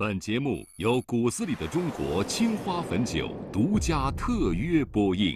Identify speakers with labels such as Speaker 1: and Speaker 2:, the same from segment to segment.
Speaker 1: 本节目由骨子里的中国青花汾酒独家特约播映。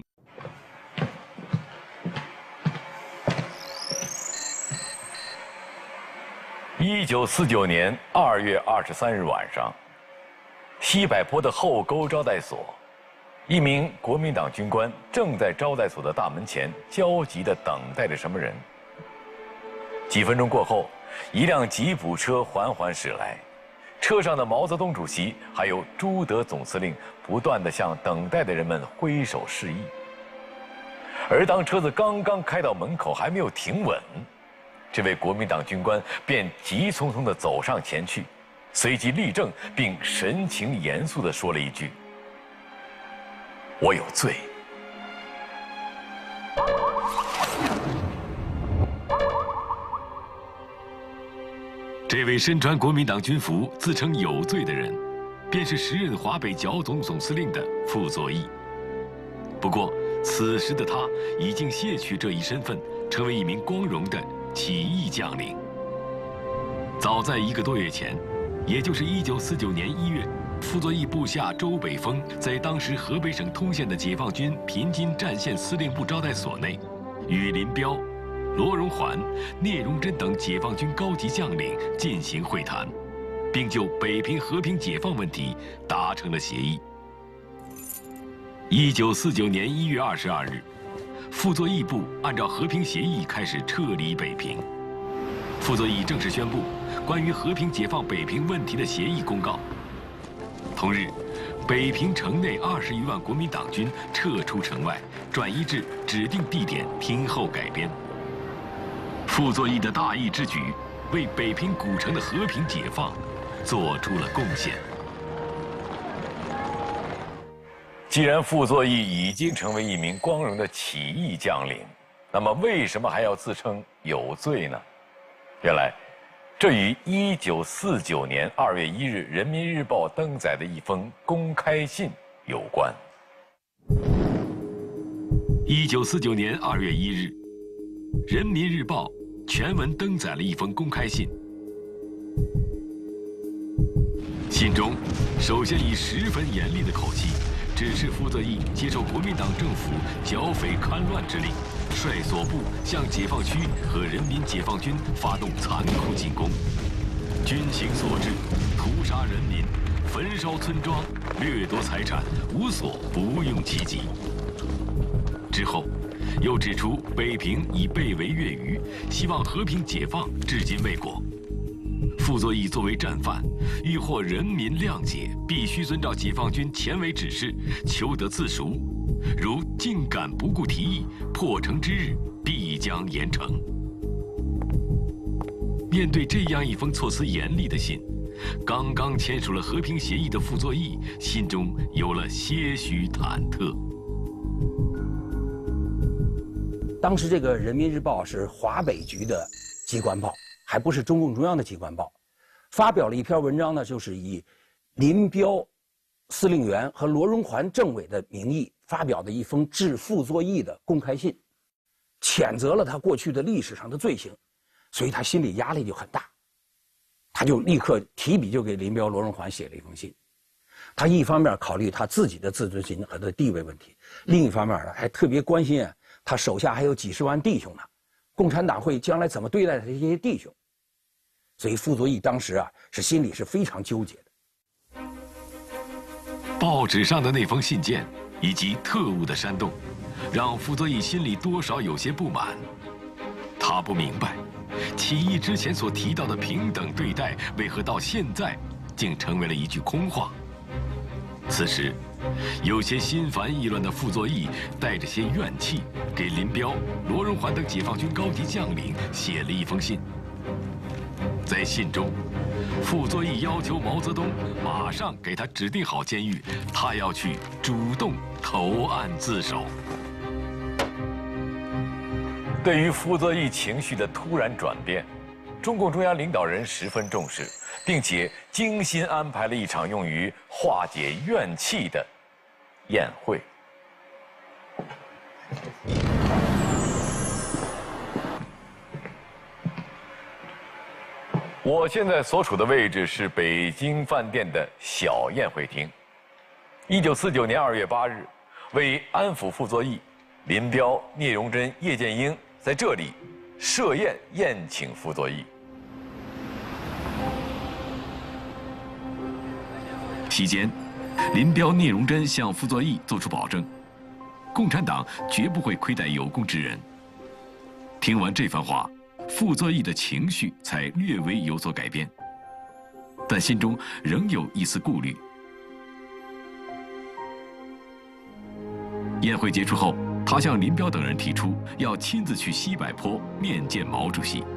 Speaker 2: 1949年2月23日晚上，西柏坡的后沟招待所，一名国民党军官正在招待所的大门前焦急地等待着什么人。几分钟过后，一辆吉普车缓缓驶来。 车上的毛泽东主席还有朱德总司令不断地向等待的人们挥手示意。而当车子刚刚开到门口，还没有停稳，这位国民党军官便急匆匆地走上前去，随即立正，并神情严肃地说了一句：“我有罪。”
Speaker 3: 这位身穿国民党军服、自称有罪的人，便是时任华北剿总总司令的傅作义。不过，此时的他已经卸去这一身份，成为一名光荣的起义将领。早在1个多月前，也就是1949年1月，傅作义部下周北峰在当时河北省通县的解放军平津战线司令部招待所内，与林彪、 罗荣桓、聂荣臻等解放军高级将领进行会谈，并就北平和平解放问题达成了协议。1949年1月22日，傅作义部按照和平协议开始撤离北平。傅作义正式宣布关于和平解放北平问题的协议公告。同日，北平城内20余万国民党军撤出城外，转移至指定地点听候改编。 傅作义的大义之举，为北平古城的和平解放做出了贡献。
Speaker 2: 既然傅作义已经成为一名光荣的起义将领，那么为什么还要自称有罪呢？原来，这与1949年2月1日《人民日报》登载的一封公开信有关。
Speaker 3: 1949年2月1日，《人民日报》 全文登载了一封公开信，信中首先以十分严厉的口气指示傅作义接受国民党政府剿匪戡乱之令，率所部向解放区和人民解放军发动残酷进攻，军情所至，屠杀人民，焚烧村庄，掠夺财产，无所不用其极。之后， 又指出北平已被围越余，希望和平解放至今未果。傅作义作为战犯，欲获人民谅解，必须遵照解放军前委指示，求得自赎。如竟敢不顾提议，破城之日必将严惩。面对这样一封措辞严厉的信，刚刚签署了和平协议的傅作义心中有了些许忐忑。
Speaker 4: 当时这个《人民日报》是华北局的机关报，还不是中共中央的机关报，发表了一篇文章呢，就是以林彪司令员和罗荣桓政委的名义发表的一封致傅作义的公开信，谴责了他过去的历史上的罪行，所以他心里压力就很大，他就立刻提笔就给林彪、罗荣桓写了一封信。他一方面考虑他自己的自尊心和他的地位问题，另一方面呢，还特别关心啊。 他手下还有几十万弟兄呢，共产党会将来怎么对待这些弟兄？所以傅作义当时啊是心里是非常纠结的。
Speaker 3: 报纸上的那封信件以及特务的煽动，让傅作义心里多少有些不满。他不明白，起义之前所提到的平等对待，为何到现在竟成为了一句空话？此时， 有些心烦意乱的傅作义带着些怨气，给林彪、罗荣桓等解放军高级将领写了一封信。在信中，傅作义要求毛泽东马上给他指定好监狱，他要去主动投案自首。
Speaker 2: 对于傅作义情绪的突然转变，中共中央领导人十分重视，并且精心安排了一场用于化解怨气的 宴会。 我现在所处的位置是北京饭店的小宴会厅。1949年2月8日，为安抚傅作义，林彪、聂荣臻、叶剑英在这里设宴宴请傅作义。
Speaker 3: 期间，林彪、聂荣臻向傅作义作出保证，共产党绝不会亏待有功之人。听完这番话，傅作义的情绪才略微有所改变，但心中仍有一丝顾虑。宴会结束后，他向林彪等人提出要亲自去西柏坡面见毛主席。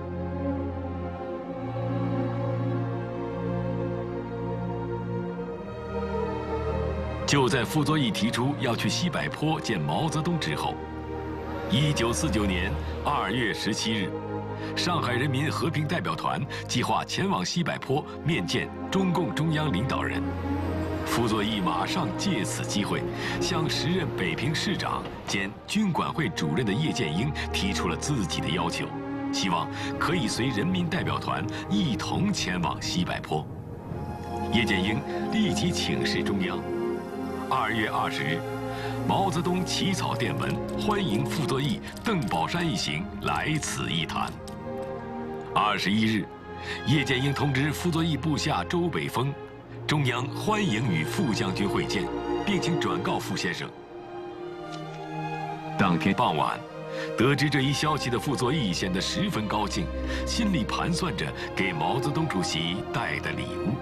Speaker 3: 就在傅作义提出要去西柏坡见毛泽东之后，1949年2月17日，上海人民和平代表团计划前往西柏坡面见中共中央领导人。傅作义马上借此机会，向时任北平市长兼军管会主任的叶剑英提出了自己的要求，希望可以随人民代表团一同前往西柏坡。叶剑英立即请示中央。2月20日，毛泽东起草电文，欢迎傅作义、邓宝山一行来此一谈。21日，叶剑英通知傅作义部下周北峰，中央欢迎与傅将军会见，并请转告傅先生。当天傍晚，得知这一消息的傅作义显得十分高兴，心里盘算着给毛泽东主席带的礼物。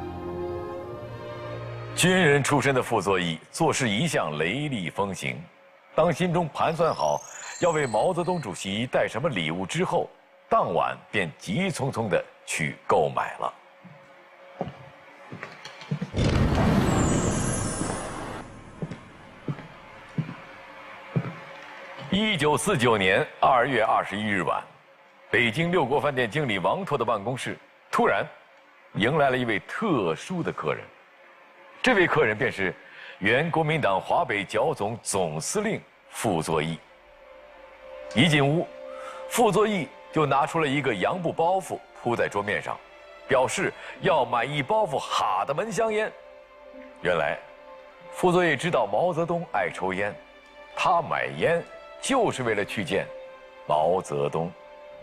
Speaker 2: 军人出身的傅作义做事一向雷厉风行，当心中盘算好要为毛泽东主席带什么礼物之后，当晚便急匆匆地去购买了。1949年2月21日晚，北京六国饭店经理王拓的办公室突然迎来了一位特殊的客人。这位客人便是原国民党华北剿总总司令傅作义。一进屋，傅作义就拿出了一个洋布包袱铺在桌面上，表示要买一包袱哈德门香烟。原来，傅作义知道毛泽东爱抽烟，他买烟就是为了去见毛泽东。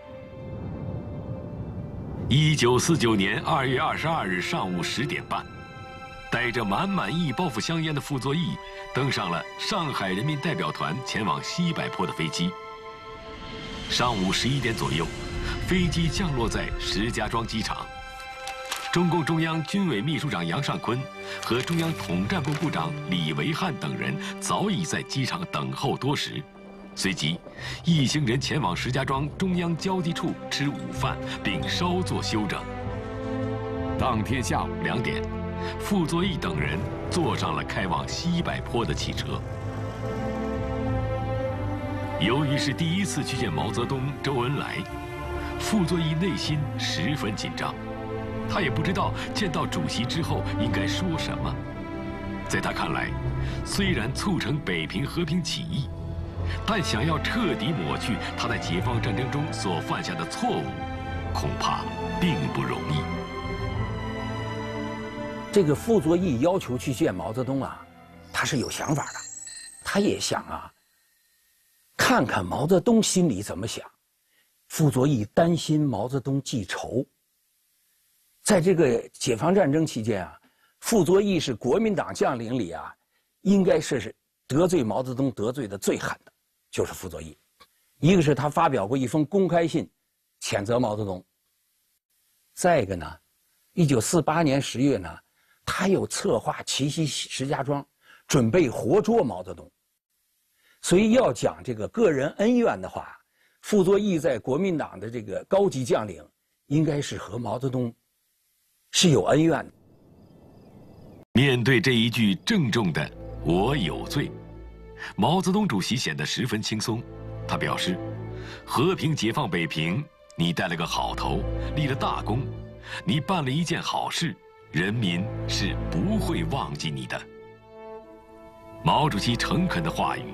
Speaker 3: 1949年2月22日上午10点半。带着满满一包袱香烟的傅作义登上了上海人民代表团前往西柏坡的飞机。上午11点左右，飞机降落在石家庄机场。中共中央军委秘书长杨尚昆和中央统战部部长李维汉等人早已在机场等候多时。随即，一行人前往石家庄中央交际处吃午饭，并稍作休整。当天下午2点。傅作义等人坐上了开往西柏坡的汽车。由于是第一次去见毛泽东、周恩来，傅作义内心十分紧张，他也不知道见到主席之后应该说什么。在他看来，虽然促成北平和平起义，但想要彻底抹去他在解放战争中所犯下的错误，恐怕并不容易。
Speaker 4: 这个傅作义要求去见毛泽东啊，他是有想法的，他也想啊，看看毛泽东心里怎么想。傅作义担心毛泽东记仇。在这个解放战争期间啊，傅作义是国民党将领里啊，应该是得罪毛泽东得罪的最狠的，就是傅作义。一个是他发表过一封公开信，谴责毛泽东；再一个呢，1948年10月呢。他又策划奇袭石家庄，准备活捉毛泽东。所以要讲这个个人恩怨的话，傅作义在国民党的这个高级将领，应该是和毛泽东是有恩怨的。
Speaker 3: 面对这一句郑重的“我有罪”，毛泽东主席显得十分轻松。他表示：“和平解放北平，你带了个好头，立了大功，你办了一件好事。”人民是不会忘记你的。毛主席诚恳的话语，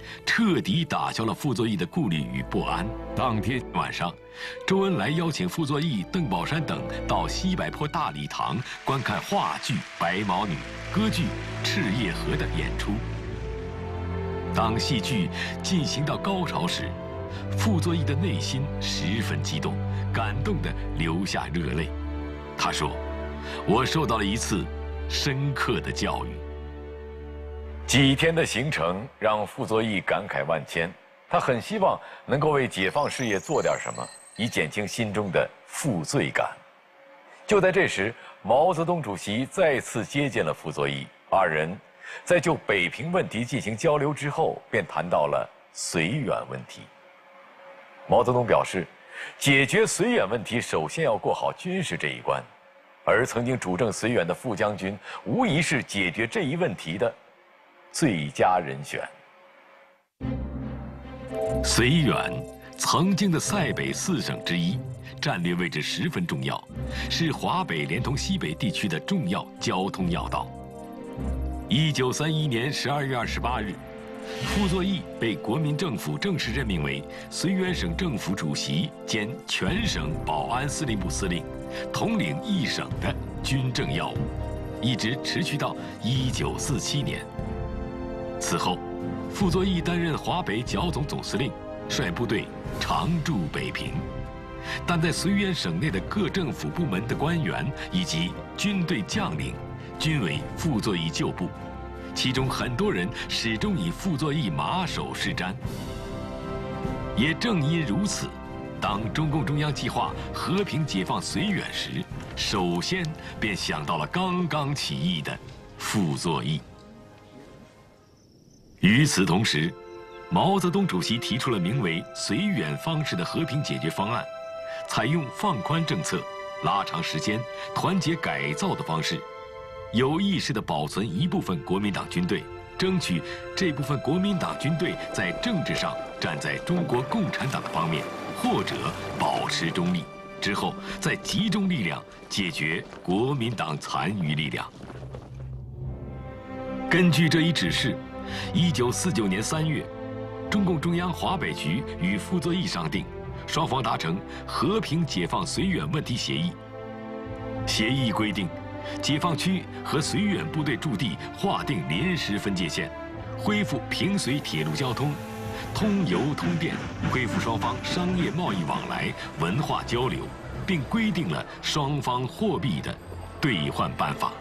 Speaker 3: 彻底打消了傅作义的顾虑与不安。当天晚上，周恩来邀请傅作义、邓宝山等到西柏坡大礼堂观看话剧《白毛女》、歌剧《赤叶河》的演出。当戏剧进行到高潮时，傅作义的内心十分激动，感动地流下热泪。他说：“我受到了一次深刻的教育。”
Speaker 2: 几天的行程让傅作义感慨万千，他很希望能够为解放事业做点什么，以减轻心中的负罪感。就在这时，毛泽东主席再次接见了傅作义，二人在就北平问题进行交流之后，便谈到了绥远问题。毛泽东表示，解决绥远问题首先要过好军事这一关，而曾经主政绥远的傅将军无疑是解决这一问题的最佳人选。
Speaker 3: 绥远，曾经的塞北四省之一，战略位置十分重要，是华北连同西北地区的重要交通要道。1931年12月28日，傅作义被国民政府正式任命为绥远省政府主席兼全省保安司令部司令，统领一省的军政要务，一直持续到1947年。此后，傅作义担任华北剿总总司令，率部队常驻北平。但在绥远省内的各政府部门的官员以及军队将领，均为傅作义旧部，其中很多人始终以傅作义马首是瞻。也正因如此，当中共中央计划和平解放绥远时，首先便想到了刚刚起义的傅作义。与此同时，毛泽东主席提出了名为“绥远方式”的和平解决方案，采用放宽政策、拉长时间、团结改造的方式，有意识地保存一部分国民党军队，争取这部分国民党军队在政治上站在中国共产党的方面，或者保持中立，之后再集中力量解决国民党残余力量。根据这一指示，1949年3月，中共中央华北局与傅作义商定，双方达成和平解放绥远问题协议。协议规定，解放区和绥远部队驻地划定临时分界线，恢复平绥铁路交通，通邮通电，恢复双方商业贸易往来、文化交流，并规定了双方货币的兑换办法。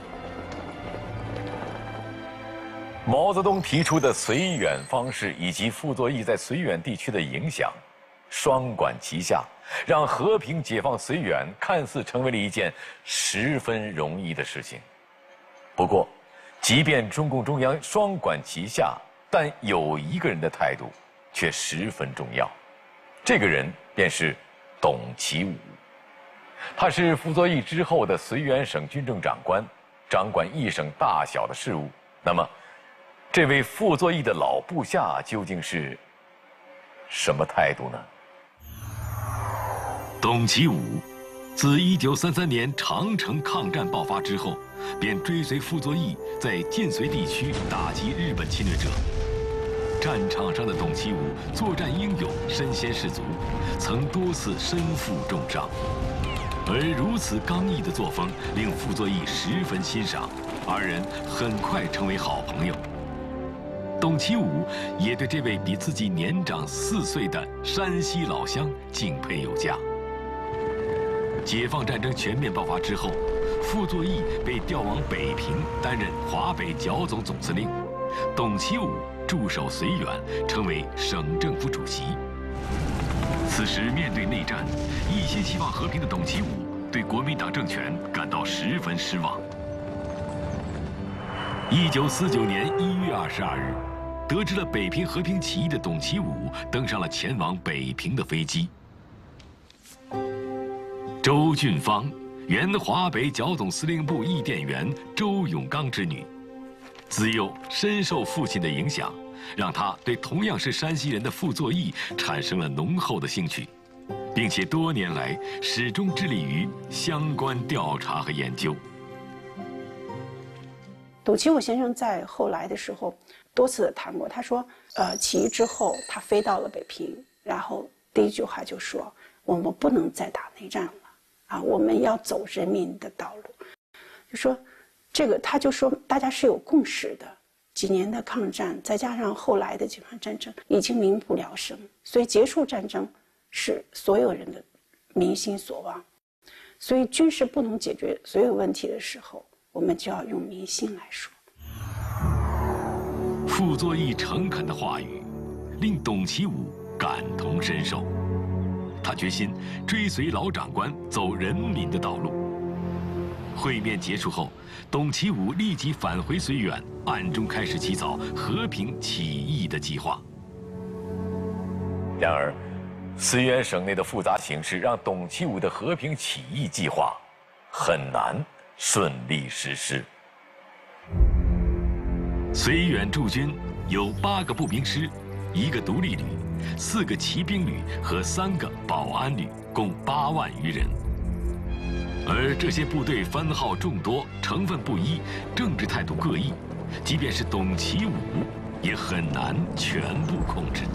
Speaker 2: 毛泽东提出的绥远方式以及傅作义在绥远地区的影响，双管齐下，让和平解放绥远看似成为了一件十分容易的事情。不过，即便中共中央双管齐下，但有一个人的态度却十分重要，这个人便是董其武。他是傅作义之后的绥远省军政长官，掌管一省大小的事务。那么，这位傅作义的老部下究竟是什么态度呢？
Speaker 3: 董其武自1933年长城抗战爆发之后，便追随傅作义在晋绥地区打击日本侵略者。战场上的董其武作战英勇，身先士卒，曾多次身负重伤。而如此刚毅的作风令傅作义十分欣赏，二人很快成为好朋友。董其武也对这位比自己年长4岁的山西老乡敬佩有加。解放战争全面爆发之后，傅作义被调往北平担任华北剿总总司令，董其武驻守绥远，成为省政府主席。此时面对内战，一心希望和平的董其武对国民党政权感到十分失望。1949年1月22日，得知了北平和平起义的董其武登上了前往北平的飞机。周俊芳，原华北剿总司令部译电员周永刚之女，自幼深受父亲的影响，让她对同样是山西人的傅作义产生了浓厚的兴趣，并且多年来始终致力于相关调查和研究。
Speaker 5: 董其武先生在后来的时候多次的谈过，他说，起义之后他飞到了北平，然后第一句话就说，我们不能再打内战了啊，我们要走人民的道路。就说这个，他就说大家是有共识的。几年的抗战，再加上后来的几场战争，已经民不聊生，所以结束战争是所有人的民心所望。所以军事不能解决所有问题的时候，我们就要用民心来说。
Speaker 3: 傅作义诚恳的话语，令董其武感同身受。他决心追随老长官走人民的道路。会面结束后，董其武立即返回绥远，暗中开始起草和平起义的计划。
Speaker 2: 然而，绥远省内的复杂形势让董其武的和平起义计划很难顺利实施。
Speaker 3: 绥远驻军有8个步兵师、1个独立旅、4个骑兵旅和3个保安旅，共8万余人。而这些部队番号众多，成分不一，政治态度各异，即便是董其武，也很难全部控制。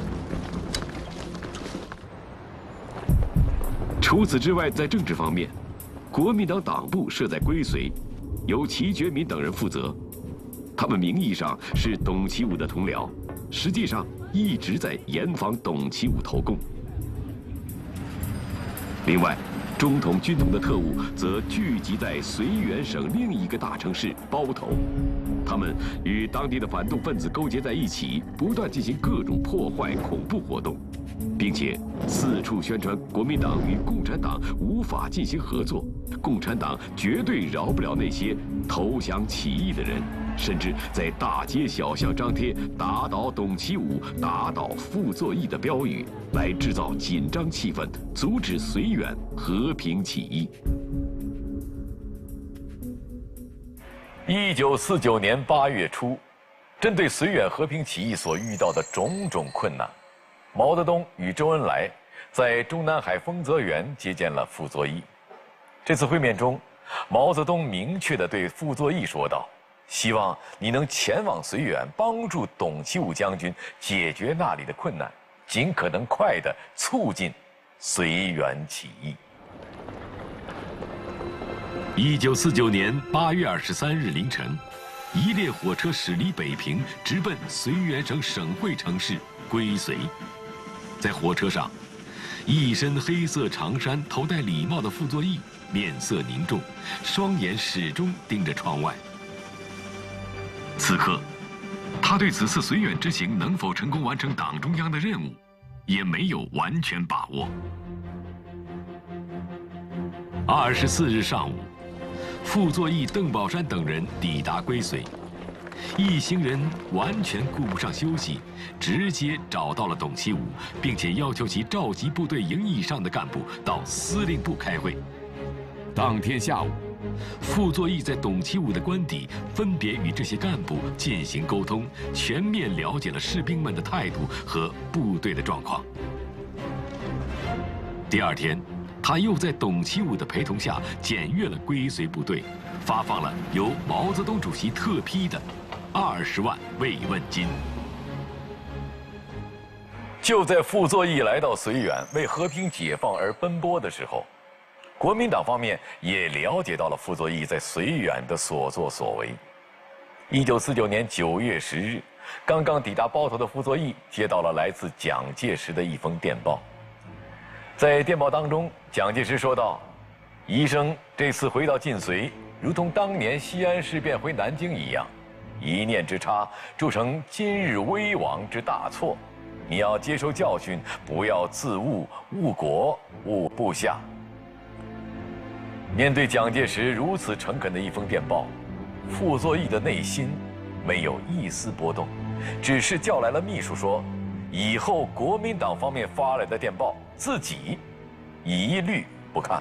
Speaker 3: 除此之外，在政治方面，国民党党部设在归绥，由齐觉民等人负责。他们名义上是董其武的同僚，实际上一直在严防董其武投共。另外，中统、军统的特务则聚集在绥远省另一个大城市包头，他们与当地的反动分子勾结在一起，不断进行各种破坏、恐怖活动，并且四处宣传国民党与共产党无法进行合作，共产党绝对饶不了那些投降起义的人，甚至在大街小巷张贴“打倒董其武，打倒傅作义”的标语，来制造紧张气氛，阻止绥远和平起义。
Speaker 2: 1949年8月初，针对绥远和平起义所遇到的种种困难，毛泽东与周恩来在中南海丰泽园接见了傅作义。这次会面中，毛泽东明确地对傅作义说道：“希望你能前往绥远，帮助董其武将军解决那里的困难，尽可能快地促进绥远起义。”
Speaker 3: 1949年8月23日凌晨，一列火车驶离北平，直奔绥远省省会城市归绥。在火车上，一身黑色长衫、头戴礼帽的傅作义面色凝重，双眼始终盯着窗外。此刻，他对此次绥远之行能否成功完成党中央的任务，也没有完全把握。24日上午，傅作义、邓宝山等人抵达归绥，一行人完全顾不上休息，直接找到了董其武，并且要求其召集部队营以上的干部到司令部开会。当天下午，傅作义在董其武的官邸分别与这些干部进行沟通，全面了解了士兵们的态度和部队的状况。第二天，他又在董其武的陪同下检阅了归绥部队，发放了由毛泽东主席特批的20万慰问金。
Speaker 2: 就在傅作义来到绥远为和平解放而奔波的时候，国民党方面也了解到了傅作义在绥远的所作所为。1949年9月10日，刚刚抵达包头的傅作义接到了来自蒋介石的一封电报。在电报当中，蒋介石说道：“医生这次回到晋绥，如同当年西安事变回南京一样，一念之差，铸成今日危亡之大错。你要接受教训，不要自误国误部下。”面对蒋介石如此诚恳的一封电报，傅作义的内心没有一丝波动，只是叫来了秘书说：“以后国民党方面发来的电报，自己一律不看。”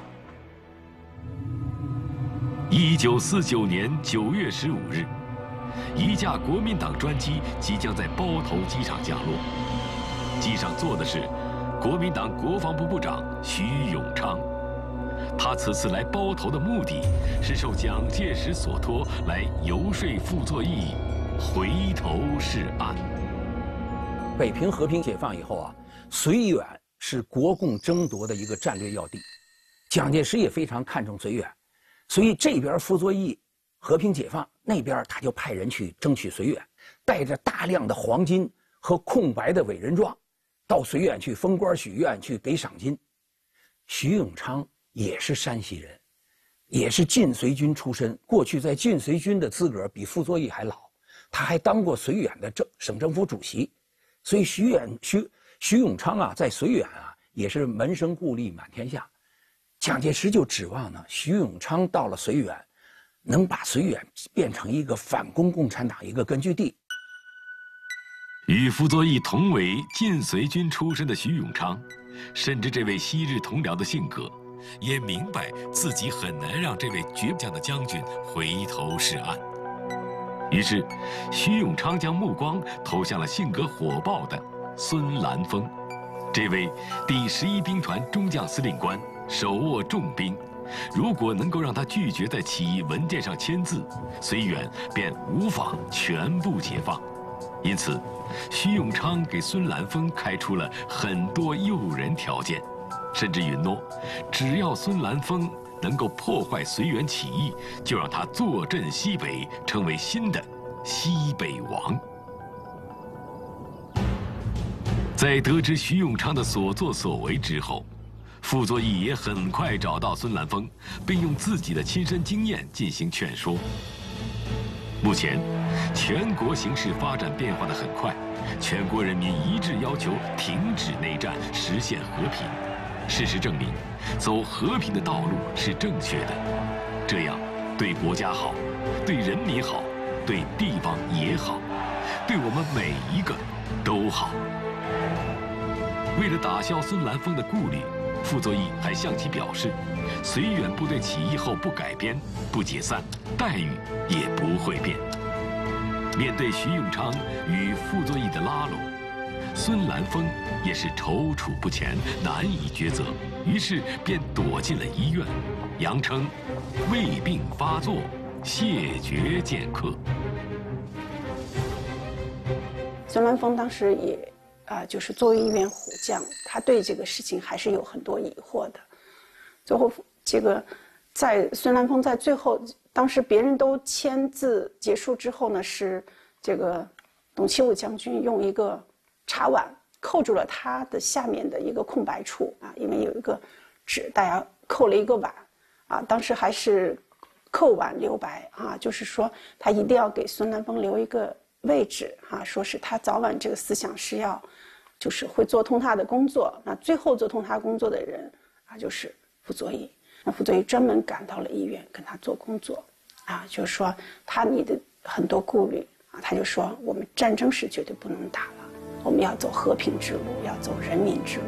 Speaker 3: 1949年9月15日，一架国民党专机即将在包头机场降落，机上坐的是国民党国防部部长徐永昌。 他此次来包头的目的是受蒋介石所托来游说傅作义回头是岸。
Speaker 4: 北平和平解放以后啊，绥远是国共争夺的一个战略要地，蒋介石也非常看重绥远，所以这边傅作义和平解放，那边他就派人去争取绥远，带着大量的黄金和空白的委任状，到绥远去封官许愿，去给赏金。徐永昌也是山西人，也是晋绥军出身，过去在晋绥军的资格比傅作义还老，他还当过绥远的省政府主席，所以徐永昌啊，在绥远啊也是门生故吏满天下。蒋介石就指望呢，徐永昌到了绥远，能把绥远变成一个反攻共产党一个根据地。
Speaker 3: 与傅作义同为晋绥军出身的徐永昌，深知这位昔日同僚的性格，也明白自己很难让这位倔强的将军回头是岸。于是，徐永昌将目光投向了性格火爆的孙兰峰。这位第11兵团中将司令官手握重兵，如果能够让他拒绝在起义文件上签字，绥远便无法全部解放。因此，徐永昌给孙兰峰开出了很多诱人条件，甚至允诺，只要孙兰峰能够破坏绥远起义，就让他坐镇西北，成为新的西北王。在得知徐永昌的所作所为之后，傅作义也很快找到孙兰峰，并用自己的亲身经验进行劝说。目前，全国形势发展变化得很快，全国人民一致要求停止内战，实现和平。事实证明，走和平的道路是正确的，这样对国家好，对人民好，对地方也好，对我们每一个都好。为了打消孙兰峰的顾虑，傅作义还向其表示，绥远部队起义后不改编、不解散，待遇也不会变。面对徐永昌与傅作义的拉拢，孙兰峰也是踌躇不前，难以抉择，于是便躲进了医院，扬称胃病发作，谢绝见客。
Speaker 5: 孙兰峰当时也就是作为一员虎将，他对这个事情还是有很多疑惑的。最后，这个在孙兰峰在最后，当时别人都签字结束之后呢，是这个董其武将军用一个茶碗扣住了他的下面的一个空白处啊，因为有一个纸，大家扣了一个碗啊，当时还是扣碗留白啊，就是说他一定要给孙兰峰留一个位置啊，说是他早晚这个思想是要，就是会做通他的工作。那最后做通他工作的人啊，就是傅作义。那傅作义专门赶到了医院跟他做工作，啊，就是说你的很多顾虑啊，他就说我们战争是绝对不能打了，我们要走和平之路，要走人民之路。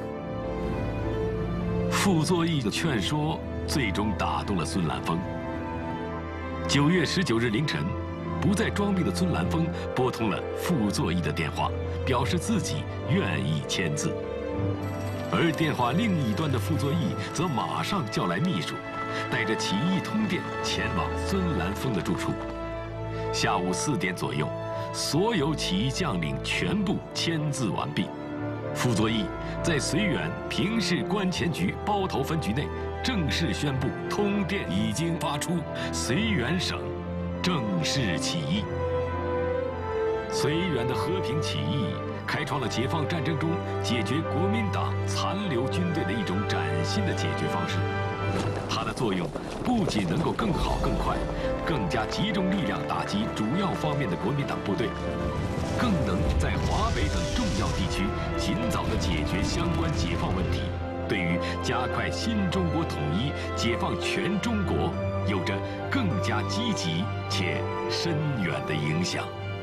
Speaker 3: 傅作义的劝说最终打动了孙兰峰。9月19日凌晨，不再装逼的孙兰峰拨通了傅作义的电话，表示自己愿意签字。而电话另一端的傅作义则马上叫来秘书，带着起义通电前往孙兰峰的住处。下午4点左右，所有起义将领全部签字完毕。傅作义在绥远平市关前局包头分局内正式宣布，通电已经发出，绥远省正式起义。绥远的和平起义开创了解放战争中解决国民党残留军队的一种崭新的解决方式。它的作用不仅能够更好更快，更加集中力量打击主要方面的国民党部队，更能在华北等重要地区尽早地解决相关解放问题，对于加快新中国统一、解放全中国有着更加积极且深远的影响。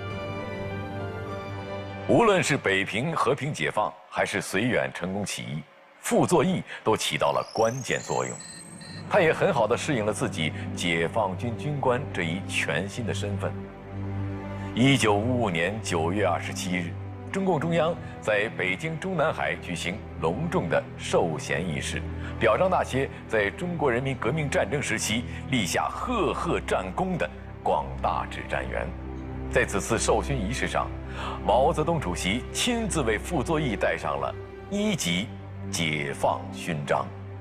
Speaker 2: 无论是北平和平解放，还是绥远成功起义，傅作义都起到了关键作用。他也很好地适应了自己解放军军官这一全新的身份。1955年9月27日， 中共中央在北京中南海举行隆重的授衔仪式，表彰那些在中国人民革命战争时期立下赫赫战功的广大指战员。在此次授勋仪式上，毛泽东主席亲自为傅作义戴上了1级解放勋章。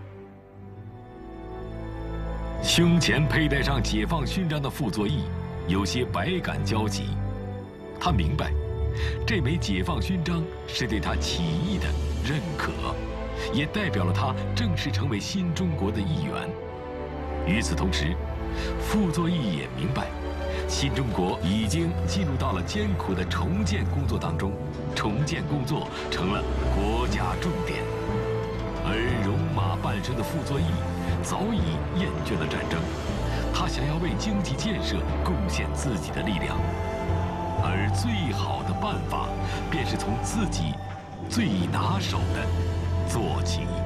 Speaker 3: 胸前佩戴上解放勋章的傅作义有些百感交集，他明白，这枚解放勋章是对他起义的认可，也代表了他正式成为新中国的一员。与此同时，傅作义也明白，新中国已经进入到了艰苦的重建工作当中，重建工作成了国家重点。而戎马半生的傅作义早已厌倦了战争，他想要为经济建设贡献自己的力量，而最好的办法便是从自己最拿手的做起。